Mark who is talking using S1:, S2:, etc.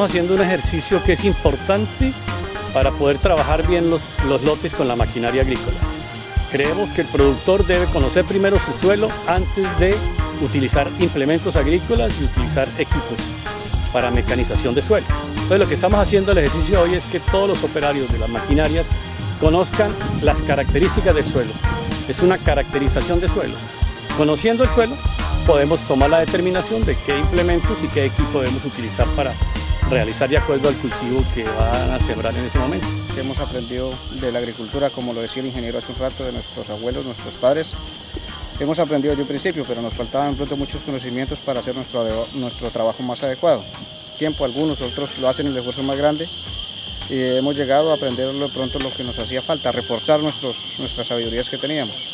S1: estamos haciendo un ejercicio que es importante para poder trabajar bien los lotes con la maquinaria agrícola. Creemos que el productor debe conocer primero su suelo antes de utilizar implementos agrícolas y utilizar equipos para mecanización de suelo. Entonces lo que estamos haciendo el ejercicio hoy es que todos los operarios de las maquinarias conozcan las características del suelo. Es una caracterización de suelo. Conociendo el suelo podemos tomar la determinación de qué implementos y qué equipo debemos utilizar para realizar de acuerdo al cultivo que van a sembrar en ese momento.
S2: Hemos aprendido de la agricultura, como lo decía el ingeniero hace un rato, de nuestros abuelos, nuestros padres. Hemos aprendido desde un principio, pero nos faltaban de pronto muchos conocimientos para hacer nuestro trabajo más adecuado. Tiempo, algunos, otros lo hacen en el esfuerzo más grande y hemos llegado a aprender de pronto lo que nos hacía falta, reforzar nuestras sabidurías que teníamos.